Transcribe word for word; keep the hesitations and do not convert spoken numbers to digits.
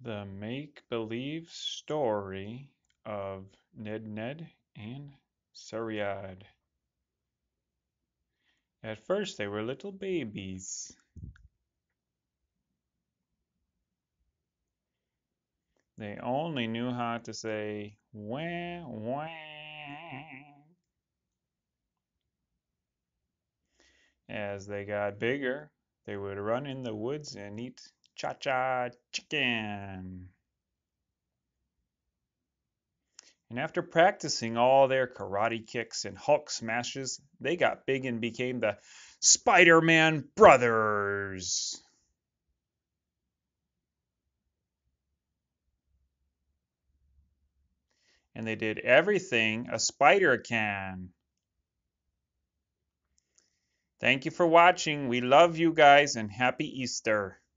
The make-believe story of Nedned and Suriad. At first they were little babies. They only knew how to say wah wah. As they got bigger, they would run in the woods and eat cha-cha chicken. And after practicing all their karate kicks and Hulk smashes, they got big and became the Spider-Man Brothers. And they did everything a spider can. Thank you for watching. We love you guys and happy Easter.